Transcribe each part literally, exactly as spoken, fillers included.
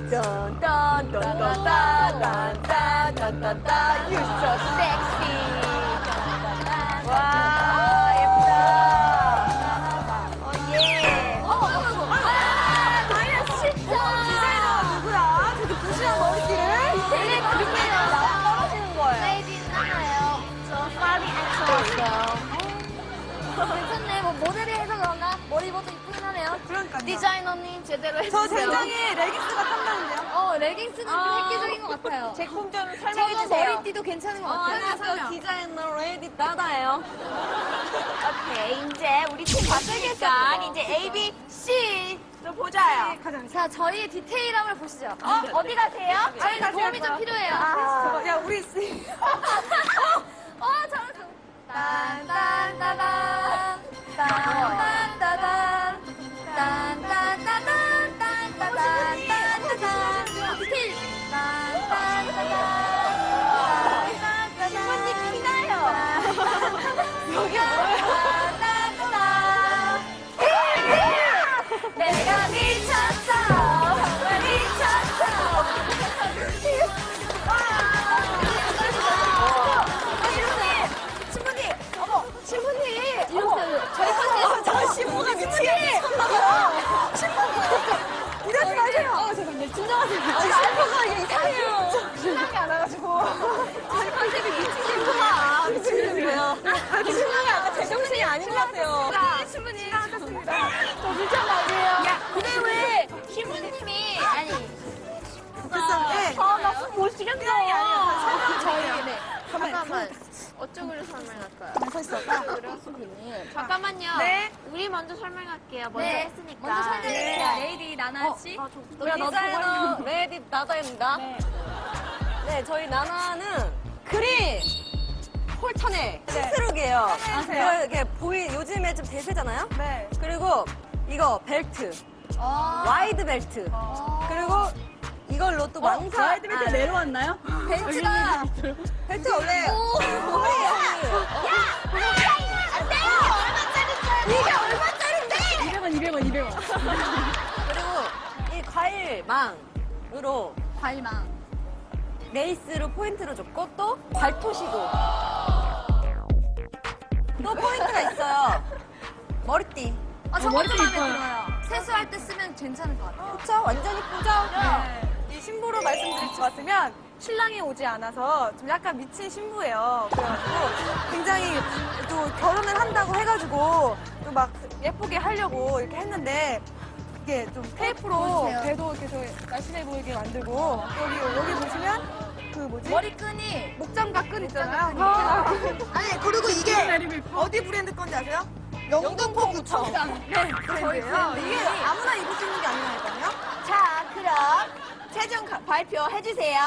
딴딴딴딴딴딴딴딴딴딴 You're so sexy. 와, 예쁘다. 어, 예. 어, 어, 어, 아, 다이나 진짜. 디자이너 누구야? 저기 부시한 머리띠를. 되게 그렇게요. 나와 떨어지는 거예요. 레이디 나나요. 저 파리 엑소였어요. 괜찮네. 뭐 모델이 해서 그런가? 머리부터 이쁘긴 하네요. 그러니까요. 디자이너님 제대로 저 해주세요. 굉장히 레깅스가 탐나는데요. 어, 레깅스는 좀 아. 획기적인 것 같아요. 제품 좀 설명해 저거 주세요. 머리띠도 괜찮은 것 어, 같아요. 안녕하세요. 디자이너 레디 나다예요. 오케이, 이제 우리 팀 봤으니까 이제 A, B, C로 보자요. 자, 저희의 디테일함을 보시죠. 어, 어디 가세요? 저희는 도움이 좀 필요해요. 아, 야, 우리 C. 어, 잘했어. 딴딴따단, 딴딴따단, 딴딴따단, 딴딴따단, 디테일. 딴딴따단, 신부님 피나요. 여기 내가 미쳤어, 정말 미쳤어. 신부님, 어머, 신부님. 이렇게 저희 컨셉. 저 신부가 미치겠네. 신부님. 이러지 마세요. 어, 잠깐만요. 진정하세요. 아, 신부가 이게 이상해요. 신랑이 안 와가지고. 저희 컨셉이 미친 신부가 미치겠고요. 신랑이 아까 제정신이 아닌 것 같아요. 신부님. 하셨습니다. 저 진짜 맞아요. 야, 근데 왜 신부님이 아니. 됐어. 네. 아, 나 숨 못 쉬겠어. 저희 네. 잠깐만. 어쩌고를 설명할까요? 서 있어. 잠깐만요. 네. 우리 먼저 설명할게요. 먼저 네. 했으니까. 먼저 설명해주세요. 레이디 나나 씨. 어, 디자이너 레디 나다입니다. 네. 네, 저희 나나는 그린 홀터네 시스룩이에요. 이거 이렇게 보이 요즘에 좀 대세잖아요. 네. 그리고 이거 벨트, 와이드 벨트. 그리고 이걸로 또 망사. 와이드 벨트 내려왔나요? 벨트가 벨트 원래 홀이에요. 안 돼요. 이게 얼마짜린데? 이백 원, 이백 원, 이백 원. 그리고 이 과일망으로 발망. 레이스로 포인트를 줬고 또 발토시도 또 포인트가 있어요. 머리띠. 아, 저것도 머리띠 마음에 이뻐요. 들어요. 세수할 때 쓰면 괜찮을 것 같아요. 그쵸? 완전 이쁘죠? 네. 이 신부로 말씀드릴 것 같으면 신랑이 오지 않아서 좀 약간 미친 신부예요. 그래가지고 굉장히 또 결혼을 한다고 해가지고 또 막 예쁘게 하려고 이렇게 했는데 이게 좀 테이프로 보여주세요. 배도 이렇게 좀 날씬해 보이게 만들고 여기 여기 보시면 그 뭐지? 머리끈이 목장갑 끈 있잖아요. 아니 그리고 이게 어디 브랜드 건지 아세요? 영등포구청. 네, 브랜드예요. 이게 아무나 입을 수 있는 게 아니라니까요. 자 그럼 최종 가- 발표해주세요.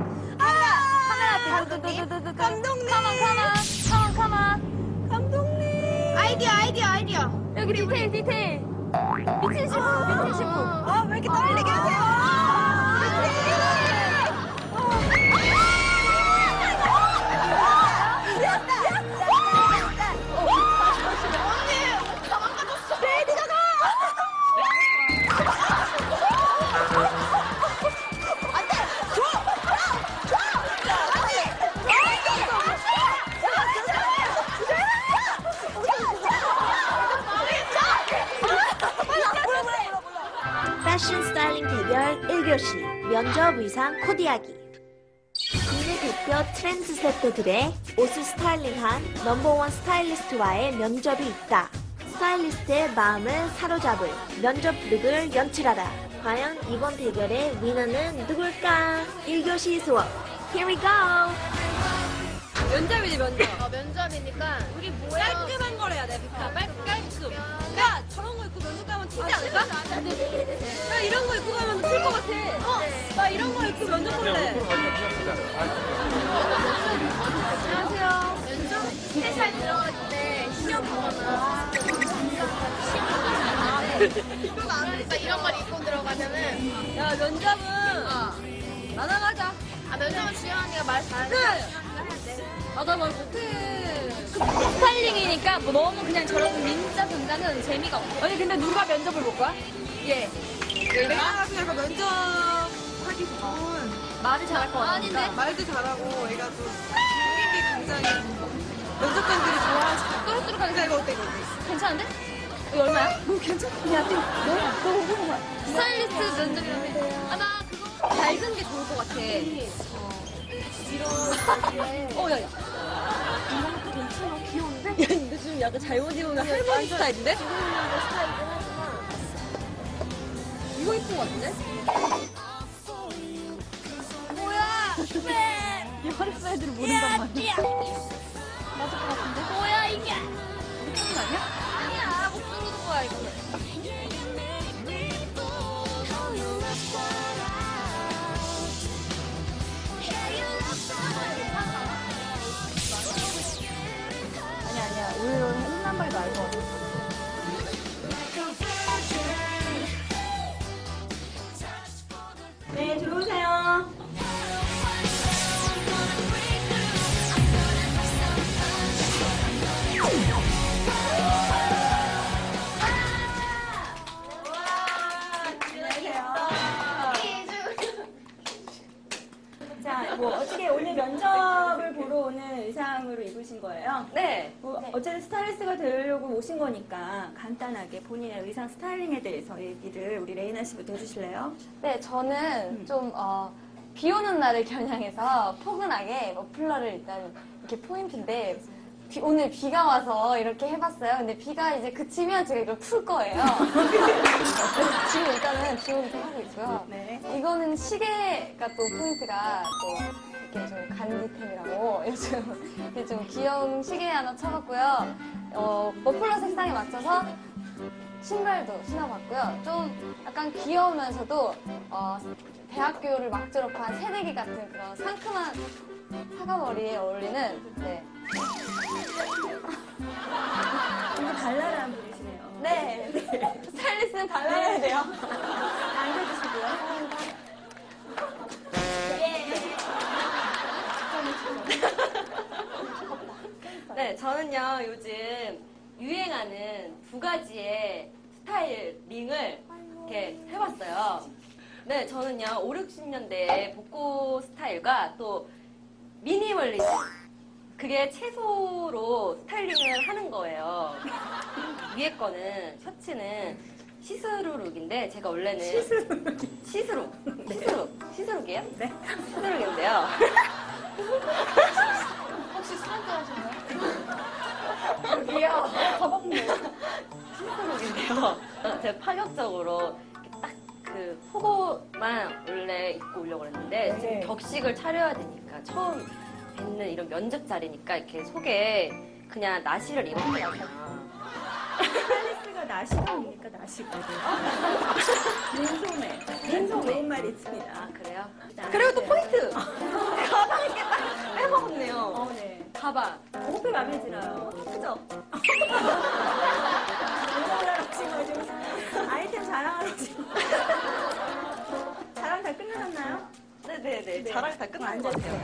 카메라 감독님. 감독님. 가만, 가만, 가만, 가만. 감독님. 아이디어, 아이디어, 아이디어. 여기 디테일, 디테일. 미친 신부, 미친 신부. 아, 왜 이렇게 떨리게 하세요? 패션 스타일링 대결 일 교시 면접 의상 코디하기. 국내 대표 트렌드세터들의 옷을 스타일링한 넘버원 스타일리스트와의 면접이 있다. 스타일리스트의 마음을 사로잡을 면접 룩을 연출하라. 과연 이번 대결의 위너는 누굴까? 일 교시 수업. Here we go! 면접이지 면접. 어, 면접이니까 우리 뭐야? 깔끔한 걸 해야 돼. 깔, 깔끔. 야 저런 거 입고 면접 가면 튀지 않을까? 야 이런 거 입고 가면 튈 것 같아. 어? 나 이런 거 입고 면접 볼래. 안녕하세요. 면접 회사에 들어갈 때 신경 보거나 그러니까 이런 걸 입고 들어가면은 야 면접은 어. 나랑 하자. 아 면접은 주영 언니가 말 잘하니까 그래. 주영 언니가 해야 돼. 아 나 말 못해. 스타일링이니까 뭐 너무 그냥 저런 민자 등장은 재미가 없어. 아니 근데 누가 면접을 볼 거야? 예. 내가 그래서 면접 하기 좋은 말을 잘할 것 같은데? 아닌데? 말도 잘하고 애가 또 분위기 굉장히 면접관들이 좋아하시고 또르뚜룩 하는 자 이거 어때 이거? 괜찮은데? 이거 얼마야? 너 괜찮아? 야, 너, 너, 너 궁금한 거야. 스타일리스트 면접이라며. 아, 나 그거 밝은 게 좋을 것 같아. 어, 야, 야. 이런 것도 괜찮아. 귀여운데? 야, 근데 지금 약간 잘못 입으면 할머니 스타일인데? 지금 있는 스타일이긴 하지만. 이거 이쁜 것 같은데? 뭐야? 왜? 이 화려한 애들을 모른단 말이야. 맞을 것 같은데? 뭐야, 이게? 미친 거 아니야? 아니야, 못 부르는 거야, 이거는. 아니야, 아니야. 오히려 흔한 발도 알것 같아. 네, 들어오세요. 자, 뭐 어떻게 오늘 면접을 보러 오는 의상으로 입으신 거예요? 네. 뭐 어쨌든 스타일리스트가 되려고 오신 거니까 간단하게 본인의 의상 스타일링에 대해서 얘기를 우리 레이나 씨부터 해주실래요? 네, 저는 좀, 어, 비 오는 날을 겨냥해서 포근하게 머플러를 일단 이렇게 포인트인데, 비- 오늘 비가 와서 이렇게 해봤어요. 근데 비가 이제 그치면 제가 이걸 풀 거예요. 지금 일단은 비오부터 하고 있고요. 네. 이거는 시계가 또 포인트가 또 이렇게 좀 간지템이라고 요즘 이렇게 좀 귀여운 시계 하나 쳐봤고요. 어, 머플러 색상에 맞춰서 신발도 신어봤고요. 좀 약간 귀여우면서도 어, 대학교를 막 졸업한 새내기 같은 그런 상큼한 사과머리에 어울리는 네. 굉장히 발랄한 분이시네요. 네. 스타일리스트는 발라야 돼요. 앉아주시고요. 네, 저는요, 요즘 유행하는 두 가지의 스타일링을 이렇게 해봤어요. 네, 저는요, 오, 육십 년대 복고 스타일과 또 미니멀리즘. 그게 채소로 스타일링을 하는 거예요. 위에 거는, 셔츠는 시스루 룩인데, 제가 원래는. 시스루? 시스루. 시스루. 시스룩이에요? 네. 시스룩인데요. 혹시 스타트 하셨나요? 여기요. 시스룩인데요. 제가 파격적으로 딱 그 속옷만 원래 입고 오려고 했는데, 지금 네. 격식을 차려야 되니까, 처음 뵙는 이런 면접 자리니까 이렇게 속에 그냥 나시를 입었어요. 스타일리스트가 나시입니까? 나시거든요. 민소매. 민소매. 좋은 말이 있습니다. 아, 그래요? 자, 그리고 또 네. 포인트! 가방 이렇게 딱 빼먹었네요. 어, 네. 가방. 호흡이 마음에 들어요. 크죠? 민소매랑 지금 지금 아이템 자랑하는 지금. 자랑 다 끝나셨나요? 네네네. 네. 자랑 다 끝난 것 같아요.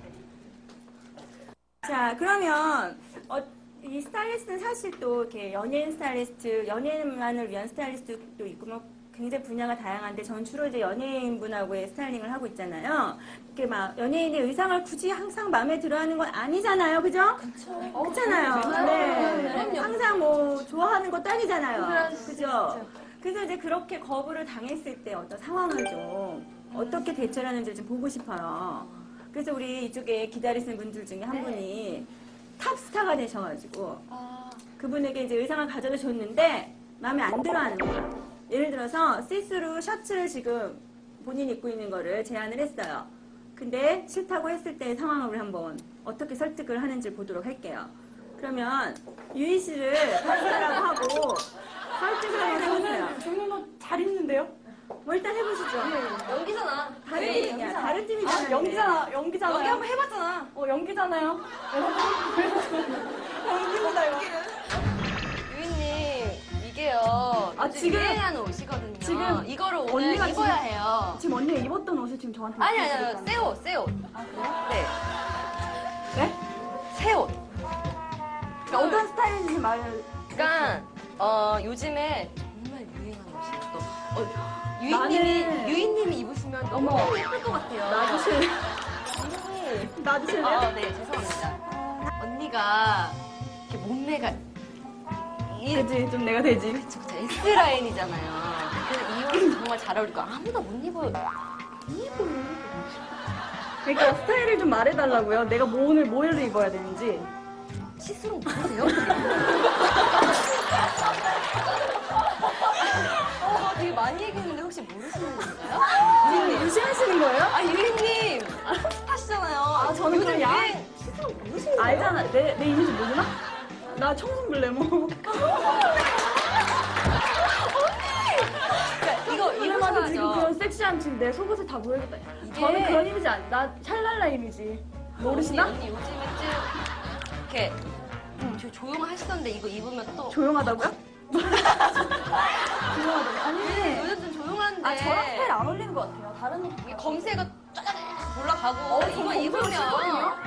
자, 그러면 어, 이 스타일리스트는 사실 또 이렇게 연예인 스타일리스트, 연예인만을 위한 스타일리스트도 있고 뭐 굉장히 분야가 다양한데 전 주로 이제 연예인분하고의 스타일링을 하고 있잖아요. 이렇게 막 연예인의 의상을 굳이 항상 마음에 들어하는 건 아니잖아요, 그죠? 그렇죠. 그렇잖아요. 네. 항상 뭐 좋아하는 것도 아니잖아요. 그죠? 그래서 이제 그렇게 거부를 당했을 때 어떤 상황을 좀 어떻게 대처를 하는지 좀 보고 싶어요. 그래서 우리 이쪽에 기다리시는 분들 중에 한 분이 탑스타가 되셔가지고 그분에게 이제 의상을 가져다 줬는데 마음에 안 들어 하는 거예요. 예를 들어서 시스루 셔츠를 지금 본인이 입고 있는 거를 제안을 했어요. 근데 싫다고 했을 때의 상황을 우리 한번 어떻게 설득을 하는지 보도록 할게요. 그러면 유희 씨를 탑스타라고 하고 설득을 한번 해보세요. 저는 잘 입는데요? 뭐 일단 해보시죠. 연기잖아. 다른 왜 팀이야. 다른 팀이잖아요. 연기잖아, 연기잖아요. 연기 한번 해봤잖아. 어, 연기잖아요. 연기입니다, 연기는. 유인님, 이게요. 아, 요즘 지금- 유행하는 옷이거든요. 지금 이거를 오늘 언니가 입어야 지금- 해요. 지금 언니가 입었던 옷을 지금 저한테 아니, 입고 아니, 아니, 있잖아요. 새 옷, 새 옷. 네. 네? 새 옷. 그러니까 어떤 스타일인지 말을 그러니까, 어, 요즘에 정말 유행하는 옷이 또 어, 유인님이 나는- 유인님이 입으시면 너무 어머. 예쁠 것 같아요. 놔주실래? 언니. 놔주실래요? 아, 네, 죄송합니다. 언니가 이렇게 몸매가 이 그지, 좀 내가 되지. 그쵸, 그쵸. S 라인이잖아요. 그래서 이 옷이 정말 잘 어울릴 거야. 아무나 못 입어요. 못 입어요. 그러니까 스타일을 좀 말해달라고요. 내가 뭐 오늘 뭐를 입어야 되는지. 시스루 모르세요? 어, 되게 많이 얘기했는데 혹시 모르시는 건가요? 유인님. 무시하시는 거예요? 아, 유인님. 하시잖아요. 아, 저는 그냥 야- 시스루 모르시는 거예요? 알잖아. 내, 내 이미지 모르나? 나 청순블레 뭐. 그러니까 이거 이래마도 지금 입으셔야죠. 그런 섹시한 지금 내 속옷을 다 보여줬다. 이게- 저는 그런 이미지 안, 나 샬랄라 이미지. 모르시나? 언니, 언니 요즘에 좀 이렇게 좀 조용하시던데 이거 입으면 또 조용하다고요? 조용하다고. 아니. 요즘 좀 조용한데 아, 저랑 스타일 안 어울리는 것 같아요. 다른 옷. 이게 검색어 쫙 올라가고 이거 입으면